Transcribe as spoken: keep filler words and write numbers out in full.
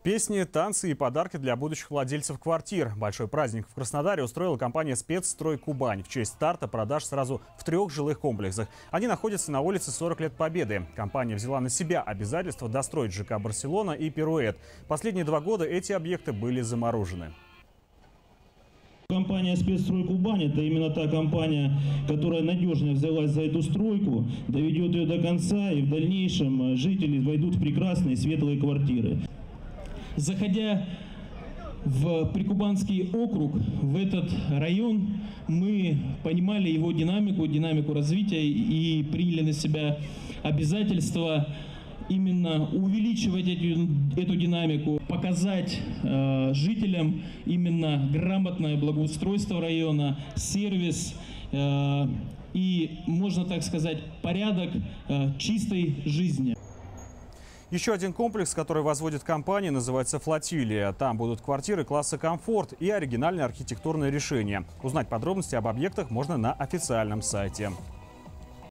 Песни, танцы и подарки для будущих владельцев квартир. Большой праздник в Краснодаре устроила компания «Спецстрой Кубань» в честь старта продаж сразу в трех жилых комплексах. Они находятся на улице сорок лет Победы. Компания взяла на себя обязательство достроить ЖК «Барселона» и «Пируэт». Последние два года эти объекты были заморожены. Компания «Спецстрой Кубань» – это именно та компания, которая надежно взялась за эту стройку, доведет ее до конца, и в дальнейшем жители войдут в прекрасные светлые квартиры. Заходя в Прикубанский округ, в этот район, мы понимали его динамику, динамику развития и приняли на себя обязательство именно увеличивать эту, эту динамику, показать э, жителям именно грамотное благоустройство района, сервис э, и, можно так сказать, порядок э, чистой жизни. Еще один комплекс, который возводит компания, называется «Флотилия». Там будут квартиры класса «Комфорт» и оригинальные архитектурные решения. Узнать подробности об объектах можно на официальном сайте.